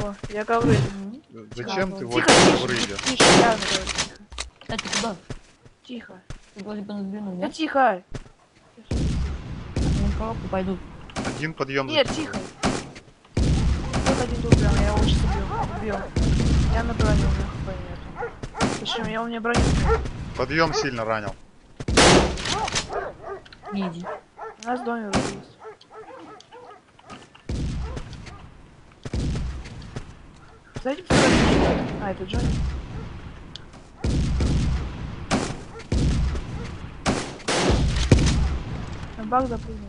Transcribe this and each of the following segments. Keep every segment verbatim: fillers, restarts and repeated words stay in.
О, я ковры. Зачем ты Тихо, вот тише, ковры тише, идешь? тише, я говорю, тихо. Кстати, куда? Тихо. Ты вроде бы на длину, Да нет? тихо. Я в коробку пойду. Один подъем. Нет, за тихо. тобой. Вот один тут прям, я его сейчас убил. Убил. Я на броне, у меня хп нету. Слушай, я у меня брони нет. Подъем сильно ранил. Не иди. У нас в доме вроде есть. Зайди в второй. А, это Джонни. На баг запрыгнул.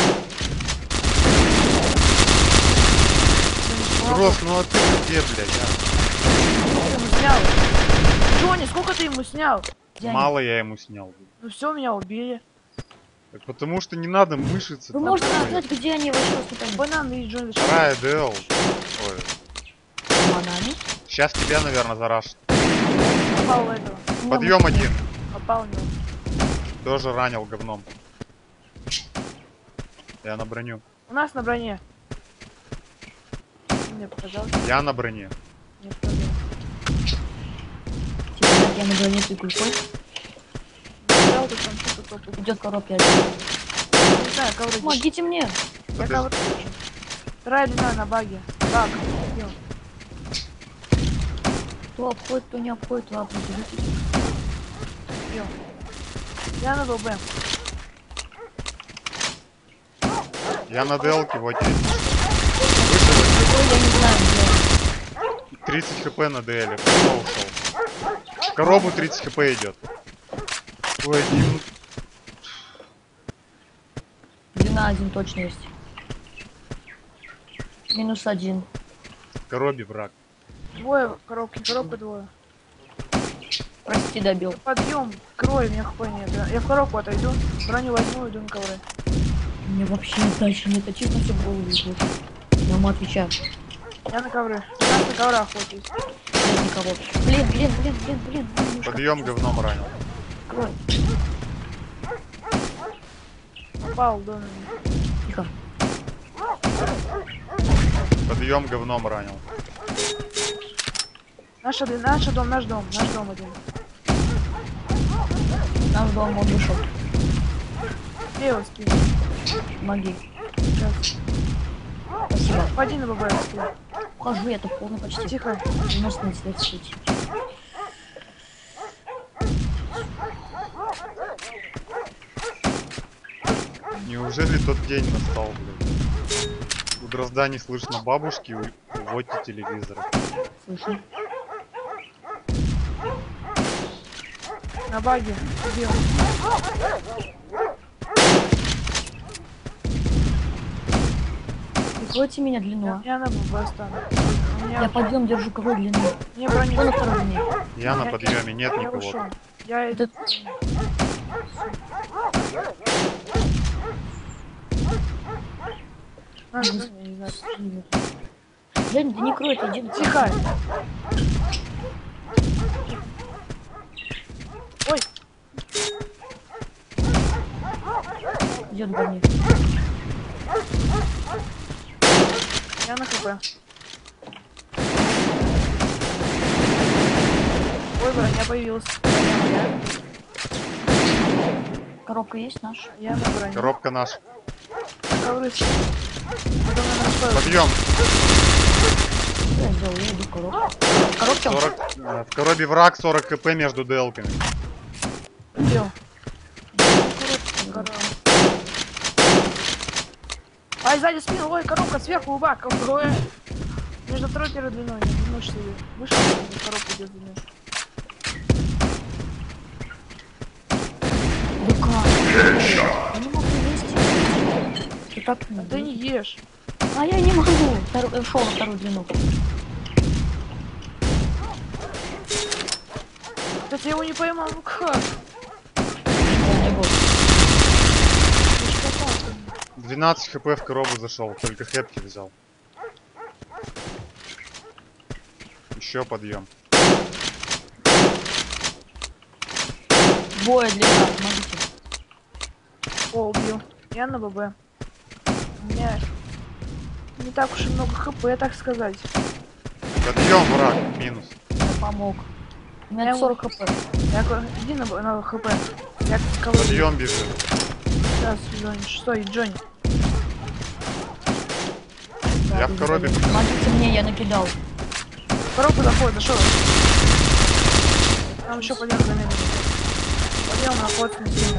Кросс, ну а ты где, блядь, Сколько ты ему снял? Джонни, сколько ты ему снял? а? Мало я ему снял. Ну все, меня убили. Так потому что не надо мышиться. Вы там, можете блядь. сказать, где они вообще выступали? Банан и Джонни. Вторая ДЛ. Ой. Бананы. Сейчас тебя, наверное, зарашат. Попал в этого. Подъем один. Попал в него. Тоже ранил говном. Я на броню. У нас на броне. Мне показалось. Я на броне. Мне показалось. Типа, как я на броне ты кулькой. Взял, тут там что-то топает. Идет коробка. Не знаю, ковры. Помогите мне. Я Подожди. ковры держу. Вторая длина на баге. Баг. Убил. Кто обходит, кто не обходит, ладно, держитесь. Убил. Я на ББ. Я на ДЛке, вот есть. Какой я не знаю, где. тридцать хп на ДЛе. Кто ушел? В коробу тридцать хп идет. Ой, один. Длина один точно есть. Минус один. В коробе враг. Двое в коробке, коробка двое. Прости, добил. Подъем, крой, у меня хп нет. Я- Я в коробку отойду, броню возьму, иду на ковры. Мне вообще дальше нет, а честно все в голову лежит. Я вам отвечаю. Я на ковры. У нас на коврах хоть есть. Нет никого. Блин, блин, блин, блин, блин. немножко Подъем просто говном ранил. открой. Попал в доме. Тихо. Подъем говном ранил. Наша, длина- наш дом, наш дом, наш дом один. Наш дом, он вышел. Лево скину. Помоги. Сейчас. Спасибо. Пойди на ББ скину. Ухожу, я тут полный почти. Тихо. девяносто на цвет суть. Неужели тот день настал, блядь? У Дрозда не слышно бабушки, у у Воти телевизора. Слышно. На баге. Убил. Прикройте меня длину. Я, а. я на ББ остану. У меня, Я подъем держу, какой длину? мне брони. Кто на второй длине? Я на подъеме, нет Я никого. ушел. Я иду. Это... А, я не знаю. Жень, да не крой, ты иди на Тихо. Ой, идет ко мне. я на хп. Ой, броня появилась. Броня моя. Коробка есть наша? Я на броне. Коробка наша. Ковры. Потом я на расходе. Подъем. Что я сделал? Я иду в коробку. В коробке? он? сорок. э, В коробе враг, сорок хп между ДЛками. Убил. Коробка. Ай, сзади спину. Ой, коробка сверху, уба. Ой. Между второй и первой длиной. Не можешь себе. Вышел, коробка идет длиной. Да как? Я не могу есть. Ты как? А ты не ешь. А я не могу. Второй, шел на вторую длину. Кстати, я его не поймал. Ну как? Я не буду. Ты ж попал. двенадцать хп в коробу зашел, только хэпки взял. Еще подъем. Двое длина, помогите. О, убил. Я на ББ. У меня не так уж и много хп, так сказать. Подъем, враг, минус. Помог. У меня Я сорок хп. Я ко- иди на, б- на хп. Я кого Подъем бежит. Сейчас, Джонни. Стой, Джонни. Я в коробе. Помогите мне, я накидал. Коробку заходит, зашел. Там еще подъем замедленно. Подъем на ход не сильно.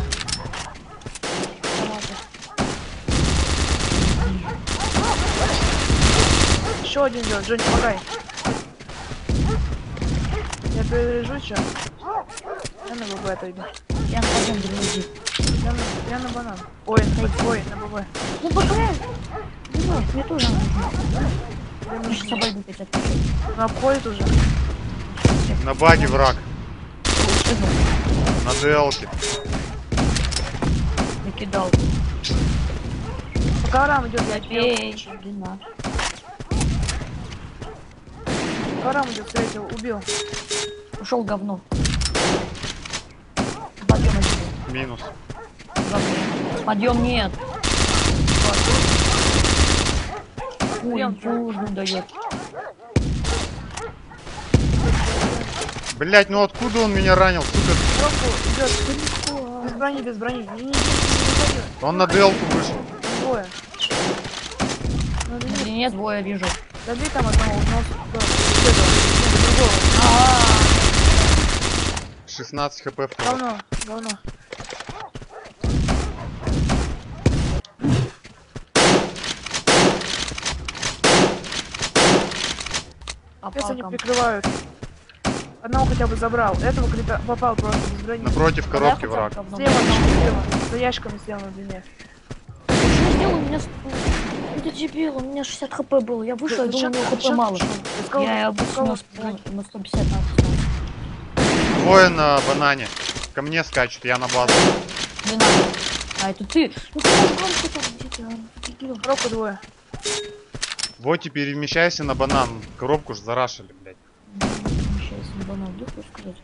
Еще один идет. Джонни, помогай. Я перережу сейчас. Я на ББ отойду. Я на подъем друзей. Я на, я на банан. Ой, на, ой, на ББ. Ну пока. Нет, мне тоже нужно. Я Я нужен. сейчас обойду пять. Он обходит уже. На баге враг. На ДЛке. Накидал. По коврам идет, я Эй, тебе. длина. По коврам идет, встретил, убил. Ушел говно. Подъем один. Минус. Подъем нет. Ой, Подъем. нужно дает. Блять, ну откуда он меня ранил? Сука. Коробку идет. Без брони, без брони. Не, не, не, не, не, Он на ДЛку вышел. не, двое. Надо не Нет, двое вижу. добей там одного, одного, да, этого, другого. шестнадцать хп в кого. Говно, говно. Опять они Попал прикрывают. Одного хотя бы забрал. Этого крипа попал просто без брони. Напротив коробки враг. Слева, слева. За ящиками слева на длине. Что сделал? У меня... Это дебил, у меня шестьдесят хп было. Я вышел, я думал, у него хп мало. Я обычно на сто пятьдесят надо. Двое на банане. Ко мне скачут, я на базу. Не надо. А, это ты? Ну ты можешь громко так, где ты? а? Дебил. Коробку двое. Вот и перемещайся на банан. Коробку ж зарашили, блядь. Сейчас на банан, да, хочешь сказать?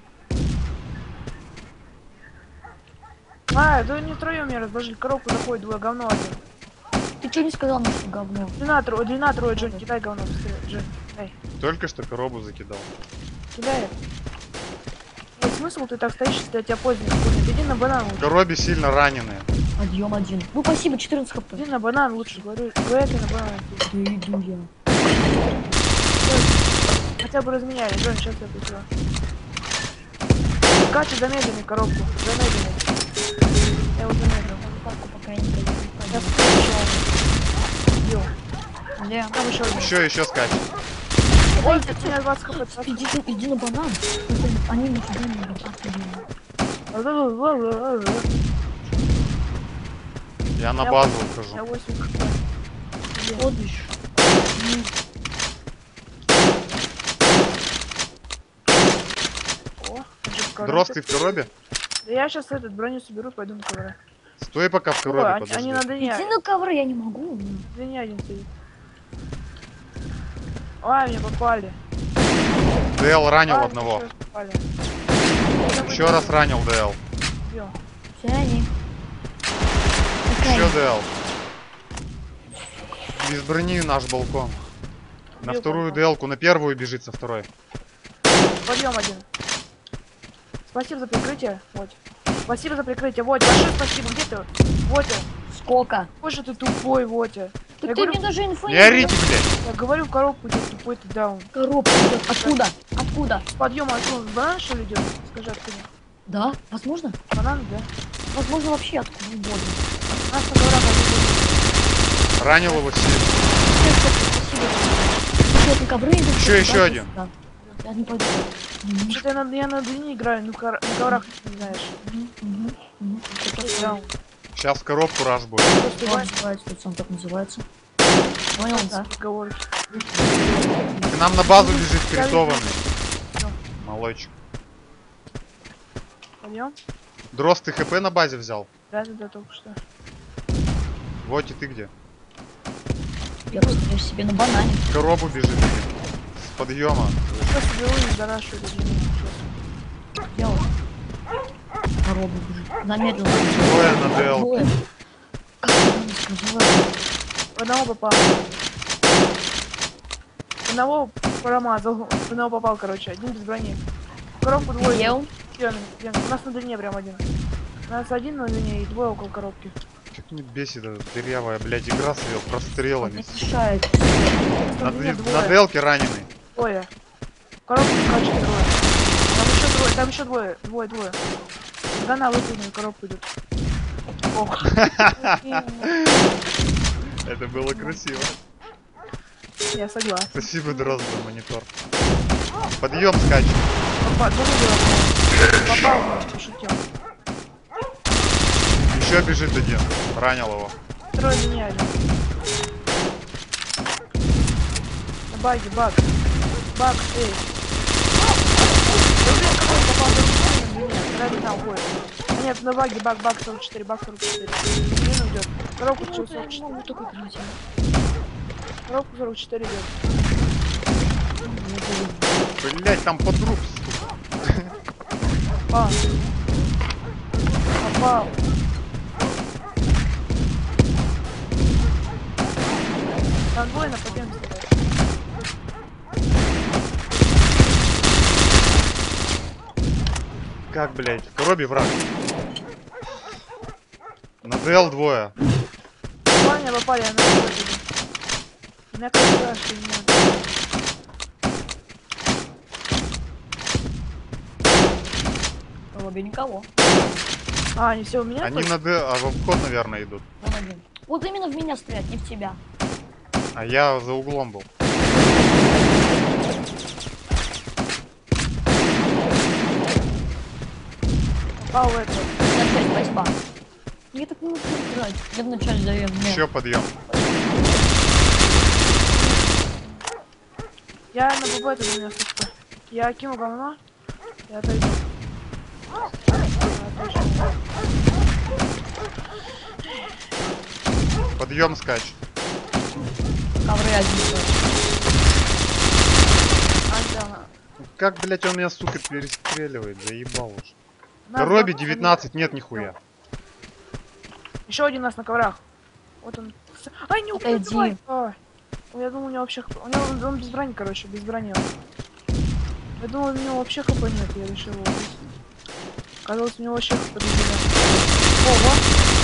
А, да не втроем меня разложили. Коробку заходит двое, говно один. Ты что не сказал мне, что говно? Длина трое, длина трое, Джон, кидай говно быстрее, Джон. Дай. Только что коробу закидал. Кидай. Вот смысл ты так стоишь, если я тебя поздно понял. Иди на банан В лучше. коробе сильно раненые. Подъем один. Ну спасибо, четырнадцать хп. Иди на банан лучше, говорю. Говорят, на банан. Да иду я. Хотя бы разменяли, Джон, сейчас я пришлю. Качу замедленный коробку. Замедленный. Я его замедлил. Папку пока я не даю. Сейчас еще убил. Где? Там еще один. Еще, еще скачет. Ой, у меня двадцать хп. двадцать. Иди, иди на банан. Они на тебя не могут. Я на Я базу Я ухожу. восемь хп. Где? Ходишь. О, он же в коробке. Дрозд, ты в коробе? Да я сейчас этот броню соберу, пойду на ковра. Стой пока в Ой, коробе, они, подожди. они на длине. Иди на ковры, я не могу. Длине один стоит. Ой, меня попали. ДЛ ранил Ай, одного. еще раз попали. Еще раз ранил ДЛ. Убил. Тяни. Еще ДЛ. Без брони наш балкон. На Убил вторую балкон. ДЛку, на первую бежит со второй. Подъем один. Спасибо за прикрытие. Вот. Спасибо за прикрытие. Вот, большое спасибо. Где ты? Вотя. Сколько? Какой же ты тупой, Вотя. Так Я ты говорю, мне даже инфу Не орите, блядь. я говорю, в коробку идет тупой ты даун. Коробка идет. Откуда? Откуда? С подъема откуда? Банан что ли идет? Скажи, откуда? Да, возможно? Банан, да? Возможно, вообще откуда угодно. Нас на коврах один. Ранил его сильно. Еще на ковры идут. Еще, еще один. Да. Я не пойду. Мгм, Что-то я на, я на длине играю, ну кор- на коврах не знаешь. мгм, мгм, мгм. Даун. Сейчас в коробку раш будет. Просто Как бывает, называется, тут сам так называется. Понял, да? разговор. К нам на базу бежит критованный. Молодчик. Пойдем? Дрозд, ты хп на базе взял? Да, да, да, только что. Вот и ты где? Я поставлю себе на банане. В коробу бежит. С подъема. Просто беру и зарашу длину. Делал. Коробу бежит. Замедленно. Двое на ДЛ. Двое. Как я вам сказала? Одного попал. Одного промазал. В него попал, короче. Один без брони. Коробку двое. Где он? Ген, ген. У нас на длине прям один. У нас один на длине и двое около коробки. Как мне бесит эта дырявая, блядь, игра с ее прострелами. Не мешает. На, На длине д- двое. на делке раненый. Двое. Коробку скачет двое. Там еще двое, там еще двое. Двое, двое. Гана выпрыгнул, коробку идет. Ох. Это было красиво. Я согласен. Спасибо, Дрозд, за монитор. Подъем скачет. Попал, попал, попал, пошутил. Еще бежит один. Ранил его. Трое меня один. На баге, баг. Баг, эй. Да блин, какой он попал на меня? Вторая длина уходит. А нет, на баге, баг, баг сорок четыре, баг сорок четыре. Длину идет. Коробку сорок четыре. Только играть. Коробку сорок четыре идет. Блять, там под труп, сука. Попал. Попал. Там двое на подъеме стоят. Как, блять, в коробе враг. На ДЛ двое. Парня попали, я на него иду. У меня как-то что не надо. В лобби никого. А, они все у меня? Они только? на Д, а в обход, наверное, идут. Он один. Вот именно в меня стрелять, не в тебя. А я за углом был. Попал в это. Начать, спасибо. Я так не могу играть. Я вначале даю мне. Еще подъем. Я на ББ это у меня стопка. Я кину говно. Я отойду. Подъем скач. Ковры один. А, да. Как, блять, он меня, сука, перестреливает, заебал уже. Нас Коробе на- девятнадцать, нет нихуя. Еще один у нас на коврах. Вот он. Ай, не убей, Отойди. давай. А. Ой, я думал, у него вообще хп. У него он, он без брони, короче, без брони. Я думал, у него вообще хп нет, я решил его убить. Оказалось, у него вообще хп без брони. Ого!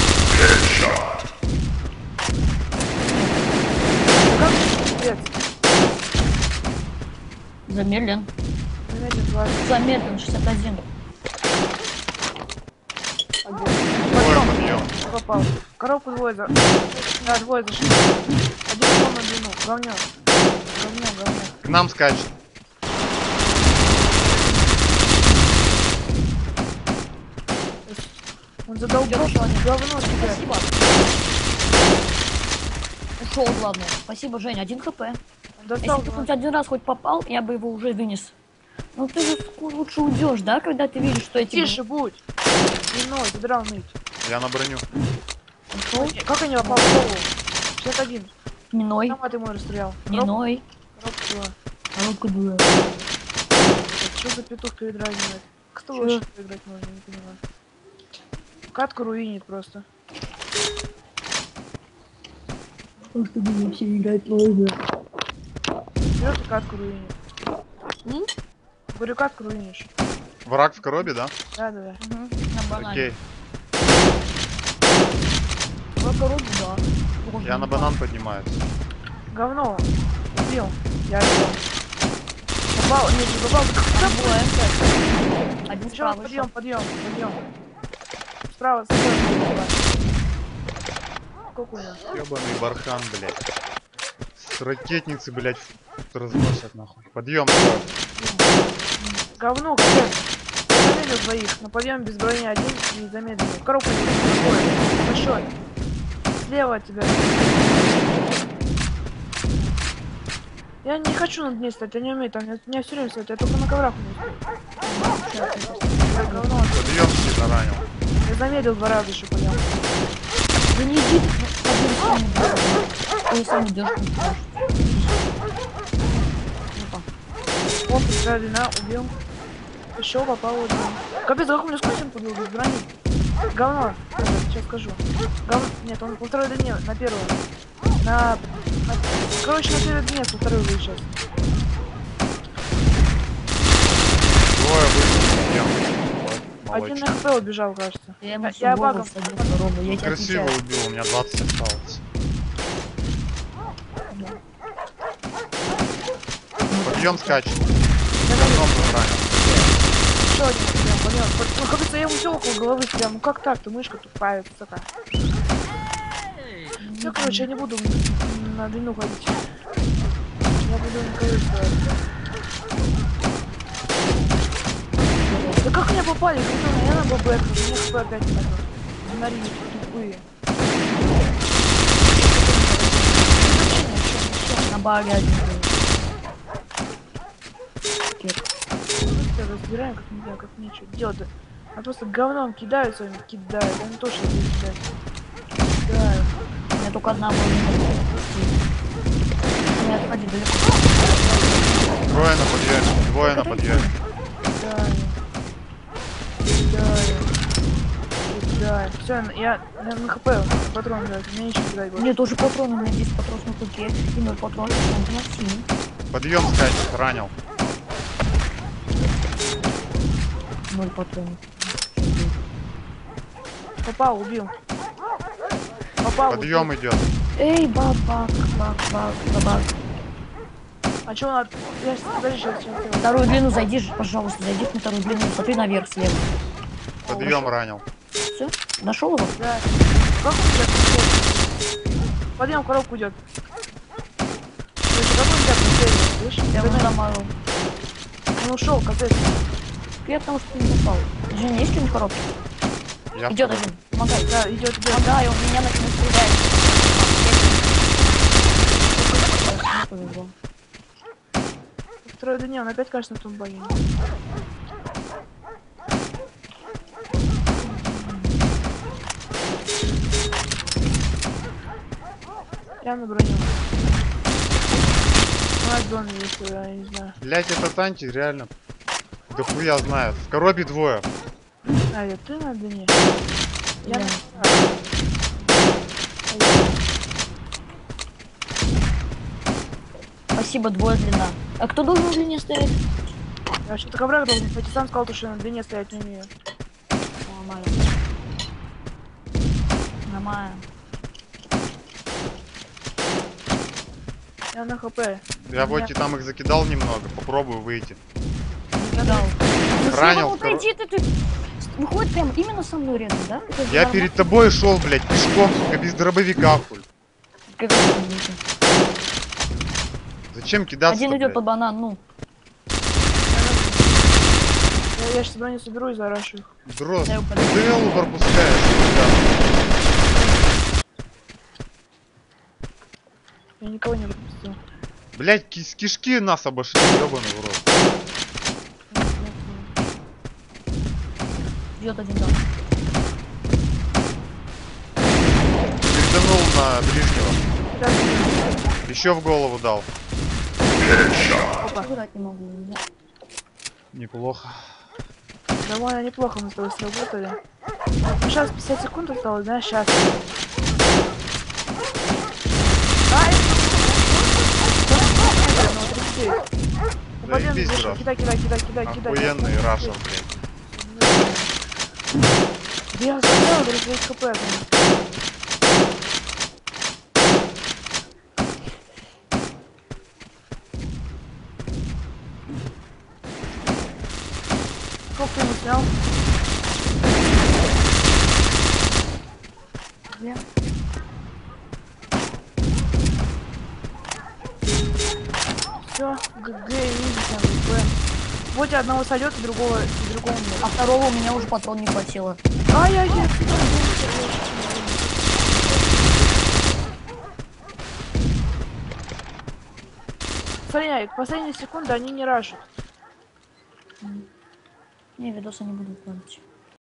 Как спец? Замедлен. Заметил, два. Замедлен, шестьдесят один. Двое подъем. Попал. Коробку двое за... Да, двое зашли. Один упал на длину. Говнё. Говнё, говнё. К нам скачет. Он задолбал говно тебя. Спасибо. Ушел, главное. Спасибо, Женя. Один хп. Он Если достал. бы хоть один раз хоть попал, я бы его уже вынес. Ну ты же лучше уйдешь, да, когда ты видишь, что эти... Тише будь. Длиной, задрал ныть. Я на броню. Ушел? Как они попал в голову? шестьдесят один. Ниной. Сама ты мой расстрелял. Ниной. Коробку два. Коробка дура. Что за петух передразнивает? Кто Чё? вообще играть можно, не понимаю. Катку руинит просто. Просто думаю, все играть можно. Берет и катку руинит. М? Говорю, катку руинишь. Враг в коробе, да? Да, да, да. Угу. На банане. Окей. Два коробки, да. Можно Я на не банан поднимаюсь. Говно. Убил. Я убил. Попал, нет, не попал. Там было МТ. Один Сейчас справа подъем, ещё. подъем, подъем. Справа, справа. Сколько у нас? Ёбаный бархан, блядь. С ракетницы, блядь, разносят нахуй. Подъем, двое. Говно, капец. Я замедлил двоих. На подъем без брони один и замедлил. Коробку большой. Большой. Слева от тебя. Я не хочу над ней стать, я не умею, там меня, меня все время стоит, я только на коврах умею стоять. Ой, говно. Подъем сильно ранил. Я замедлил два раза еще подъем. Да не иди ты один сам идешь. Ой, сам идешь. не идешь. Опа. Оп, вторая длина, убил. Еще попал в один. Капец, как у меня скотин побил без брони. Говно. Сейчас скажу. Гов... Нет, он во второй длине, на первую. На... на... Короче, на первой длине, со второй уже сейчас. Один на очень. хп убежал, кажется. Я ему Я- всю я голову багом. всадил в робу, я Ну, тебе красиво отвечаю. убил, у меня двадцать осталось. Подъем скачет. Говном ранил. Еще один прям, понял. Ну, как будто я ему все около головы прям. Ну как так? Ты мышка тупая, сука. Все, короче, я не буду м, на длину ходить. Я буду на колесо. Да как меня попали? Притом, я на бабек, у меня хп опять нету. Смотри, тупые. На баге один был. Просто разбираем, как не знаю, как нечего делать. А просто говном кидаются, они кидают. Они тоже не кидают. Кидают. У меня только одна была. Не отходи далеко. Трое на подъеме, двое на подъеме. Кидаю. Кидаю. Кидаю. Все, я, я на хп патрон даю. Мне нечего кидать больше. Мне тоже патроны, у меня десять патронов на куке и ноль патронов на синий. Подъем скачет, ранил. Ноль патронов. Попал, убил. Попал, Подъем убил. идет. Эй, бабак, бак, бак, бабак. А что надо? Я сейчас, подожди, сейчас, сейчас. сейчас. Вторую длину зайди, ж, пожалуйста, зайди на вторую длину, смотри наверх слева. Подъем ранил. Все? Нашел его? Да. Как он идет? Подъем, коробку идет. Слушай, как он идет? Слышишь? Я его Догнать. замазал. Он ушел, капец. Я потому что не попал. Женя, есть что-нибудь в коробке? Я Идет второй. один. Помогай. Да, идет, идет. Помогай, он меня начнет стрелять. Не повезло. Второй, да не, он опять кажется на том баге. Я на броню. У нас дон есть, я не знаю. Блять, этот анти реально дохуя знает. В коробе двое. А, это ты на дне? Я Да. на... Спасибо, двое длина. А кто должен в длине стоять? Я что-то коврак должен пойти, сам сказал, что я на длине стоять не умею. Нормально. Нормально. Я на хп. Я вот и там их закидал немного. Попробую выйти. Не дал. Ну, Ранил слева, второй. отойди, ты, ты... Выходит прям именно со мной рядом, да? Это Я нормально? перед тобой шел, блять, пешком, сука, без дробовика, хуй. Как это будет? Зачем кидаться? Один идет по банан, ну. Я, я сейчас броню соберу и зарашу их. Дрос. Я его подожду. ДЛ пропускаешь. Я никого не пропустил. Блять, кис кишки нас обошли, ебаный в рот. Идет один там. Переданул на ближнего. Сейчас, Еще в голову дал. опа. Играть не могу. Да. Неплохо. Довольно неплохо мы с тобой сработали. Ну сейчас пятьдесят секунд осталось, да, сейчас. Ай! Попадем, Заебись, слушай, брат. кидай, кидай, кидай, кидай, кидай. Охуенный рашер, блядь. Да я заставил, говорит, весь хп. блин. Сколько ты ему снял? Где? Все, ГГ, изи там, ГГ. Вот и одного сойдет, и другого, и другого нет. А второго у меня уже патрон не хватило. Ай-яй-яй. Смотри, последние секунды они не рашут. Не, видосы не буду делать.